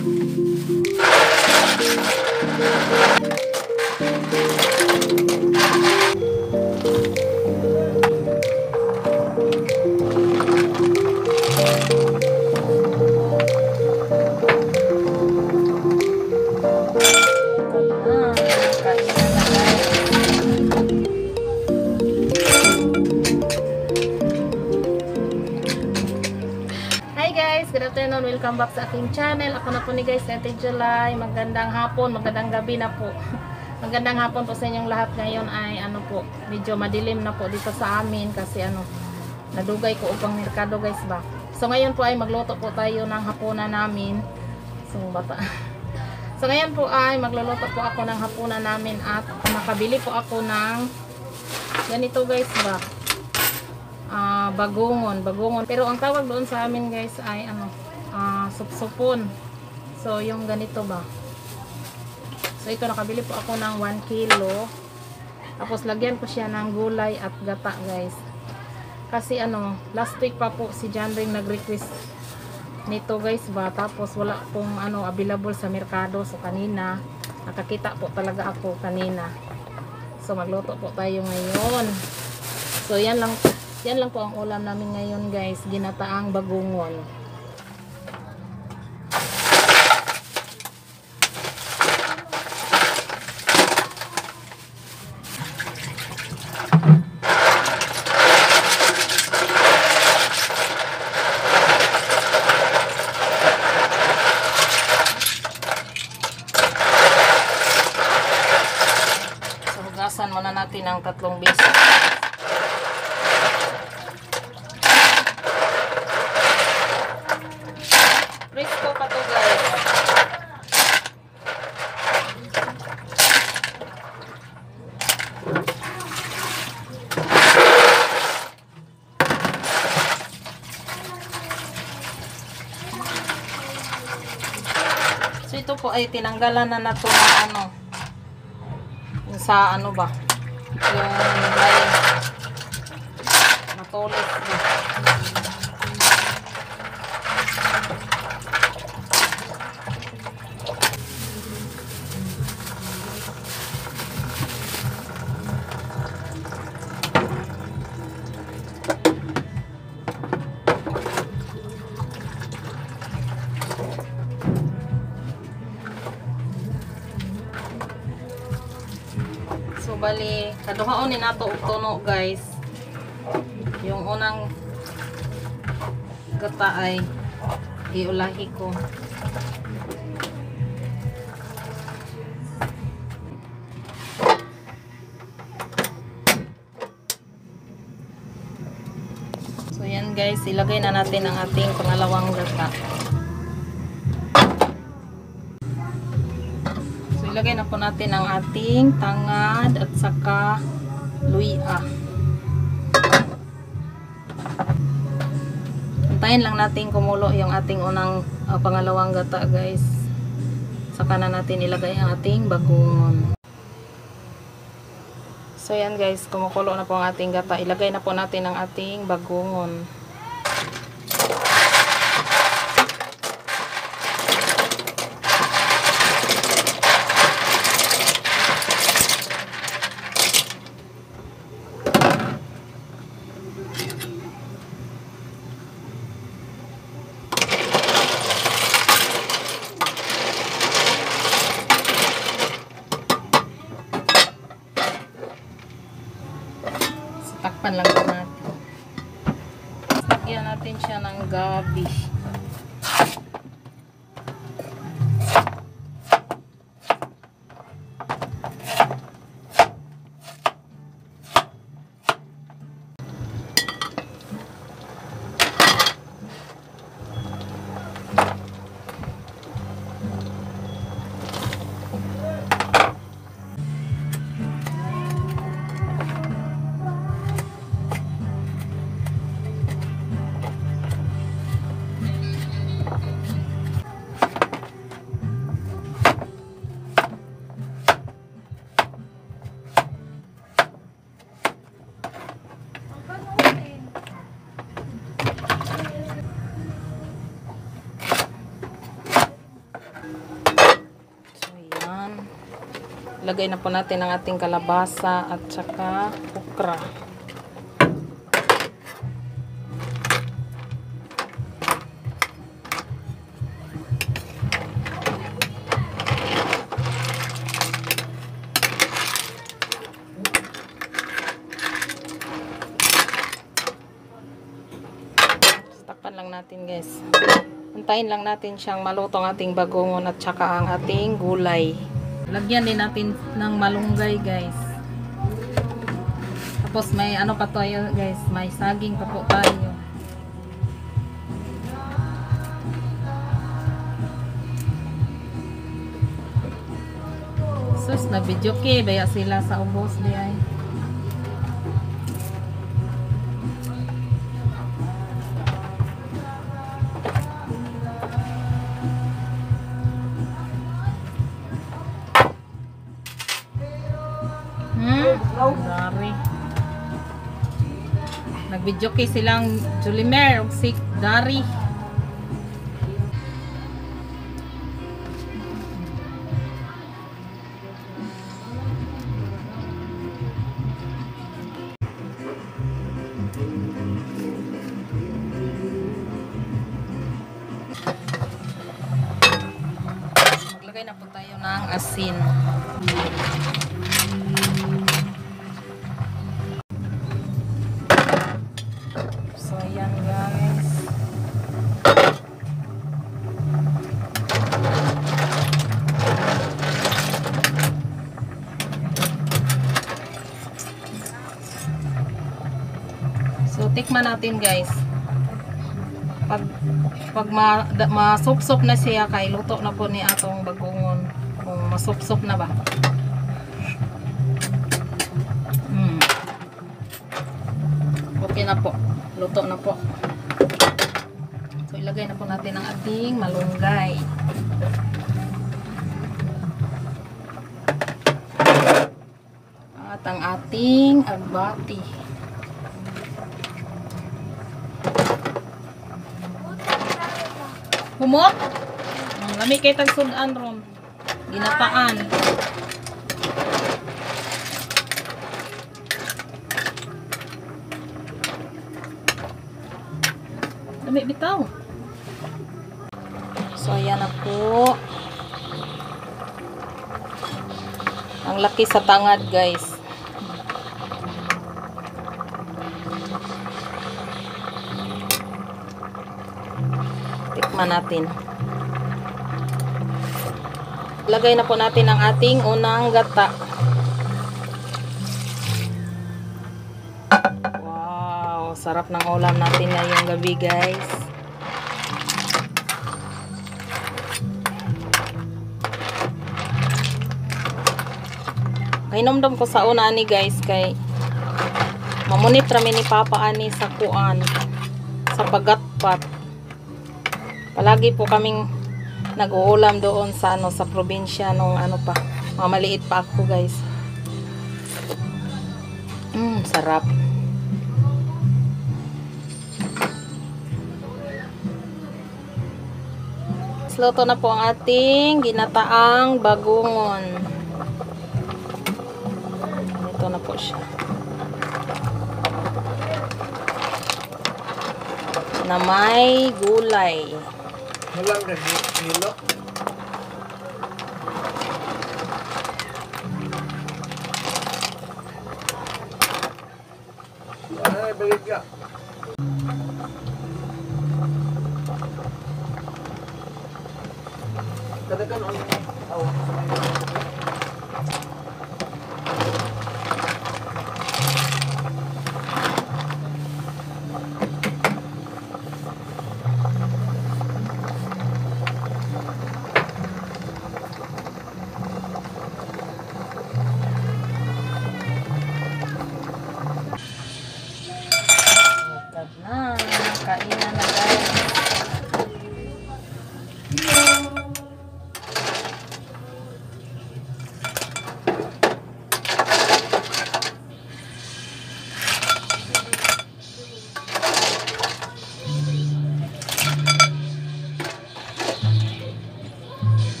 Good afternoon, welcome back sa aking channel. Ako na po ni guys, Ate July. Magandang hapon, magandang gabi na po. Magandang hapon po sa inyong lahat. Ngayon ay ano po, medyo madilim na po dito sa amin kasi ano, nadugay ko upang merkado guys ba. So ngayon po ay magluto po tayo ng hapunan namin. So bata. So ngayon po ay magluluto po ako ng hapunan namin at nakabili po ako ng ganito guys ba. Bagungon. Pero ang tawag doon sa amin guys ay ano, supsupon. So yung ganito ba. So ito nakabili po ako ng 1 kilo. Tapos lagyan ko siya ng gulay at gata guys. Kasi ano, last week pa po si John Ring nag-request nito guys ba. Tapos wala pong ano available sa merkado. So kanina nakakita po talaga ako kanina. So magluto po tayo ngayon. So yan lang po ang ulam namin ngayon guys, ginataang bagungon. So hugasan muna natin ang 3 beses. Presko pa to guys. So ito po ay tinanggalan na nato ng ano, sa ano ba, yung may matulis ba. So bali, kaduhaon ni nato og tuno guys. Yung unang gata ay iulahi ko. So yan guys, ilagay na natin ang ating pangalawang gata. Ilagay na po natin ang ating tangad at saka luya. Antayin lang natin kumulo yung ating unang pangalawang gata guys. Saka na natin ilagay ang ating bagungon. So yan guys, kumukulo na po ang ating gata. Ilagay na po natin ang ating bagungon. Takpan lang po natin. So, yan. Lagay na po natin ang ating kalabasa at saka okra. Takpan lang natin, guys. Antayin lang natin siyang maluto ang ating bagongon at saka ang ating gulay. Lagyan din natin ng malunggay, guys. Tapos may ano pa tayo, guys. May saging pa po tayo. Sus, nag-video kay. Baya sila sa ubos di ay. Dari. Nag-video kay silang Julimer ug si Dari. Maglagay na po tayo ng asin. So, ayan, guys. So, tikman natin, guys. Pag masupsop na siya, kay luto na po ni atong bagongon. Kung masupsop na ba. Okay na po. Luto na po. So, ilagay na po natin ang ating malunggay. At ang ating agbati. Humot? Lami kay tagsudan ron. Ginataan. Lami bitaw. So, ayan na po. Ang laki sa tangad, guys. Tikman natin. Lagay na po natin ang ating unang gata. Wow, sarap ng ulam natin ngayong gabi, guys. Kainomdom ko sa una ani, guys, kay mamunit rami ni Papa ani sa kuan, sa pagatpat. Palagi po kaming nag-uulam doon sa ano, sa probinsya nung ano pa, mamaliit pa ako, guys. Sarap. Luto na po ang ating ginataang bagongon. Ito na po siya. Na may gulay. Walang nilo. Ay, balik ka. Talagang ano? Kainan na, guys.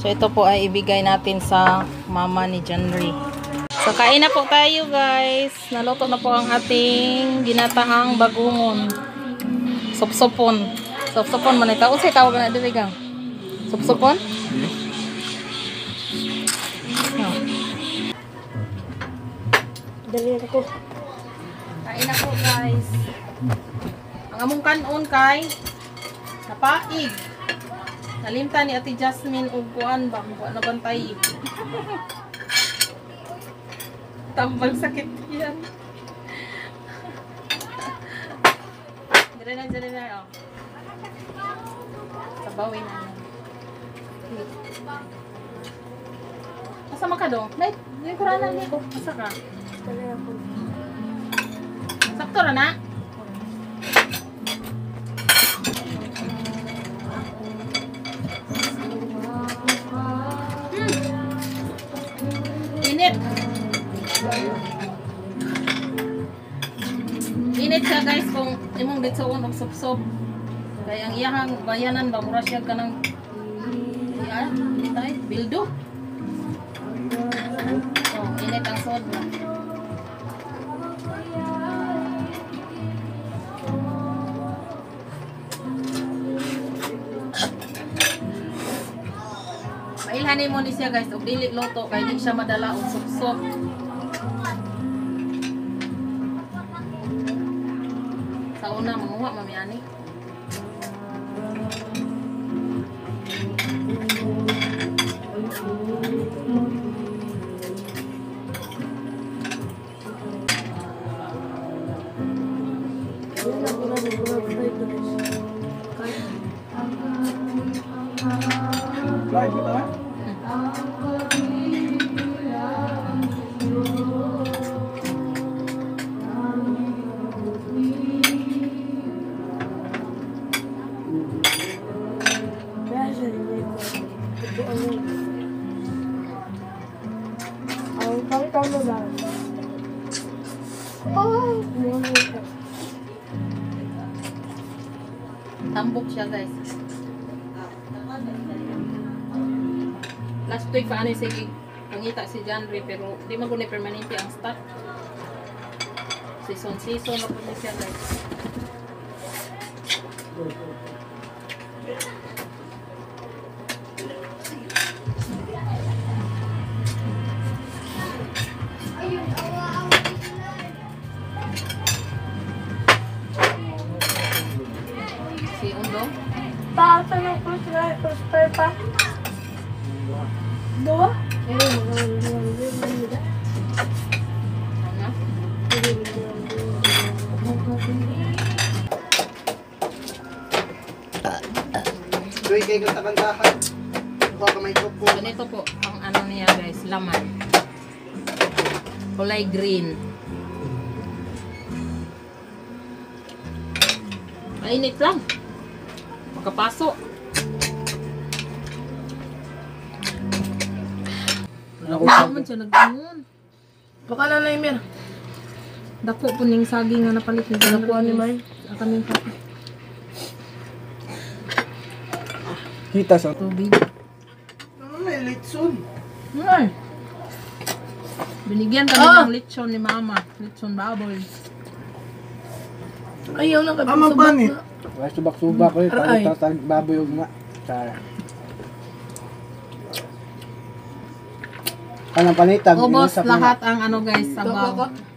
So ito po ay ibigay natin sa mama ni Janry. So kain na po tayo guys. Naluto na po ang ating ginataang bagungon. Supsupon. Supsupon man ito. Usay tawag na dili gang. Supsupon? Dali ako. Kain na po guys. Ang among kanon kay napaig. Nalimta ni Ate Jasmine og kuan ba kung ano bantay. Tambal sakit yan. Dire na oh. Sabawin na. Asa man ka do? Nay, ni kurana ni ko. Asa ka? Dali ako. Sakto ra na. Init. Init siya guys kung imong ditsoon og supsop. Kaya ang iyang bayanan ba mura siya kanang tay bildo. Oh, init ang sobra. Mailhanin mo ni siya guys og dili loto kay di siya madala og supsop. Sa una manguha mami ani. Live ito ha? Kaya siya hindi ko. Ito ano. Ang pangitaw mo lang. Oh! Tambok siya guys. Last week pa ano sige pangita si Janry pero di man guni permanente ang stock. Season na po siya guys. Si Undo. Paasa ng prosper pa. Dua? Ano? Doy kay kanta-kantahan. Kuha ka may grupo. Ganito po ang ano niya guys, laman. Kulay green. Mainit lang. Makapasok. Ano man siya nag-ingon. Baka na na Imir. Dako po ning saging nga napalit ni Dako ni May. Kaming kape. Kita sa Tubig. ano may litson. Ay. Binigyan kami ng lechon ni Mama. Lechon baboy. Ayaw na kay Ama ba ni? Wala subak-subak ko eh. Aray. Tatag baboy yung nga. Kaya. Kanang panitag. Ubos inusap lahat ang ano guys, sabaw. Dako ka?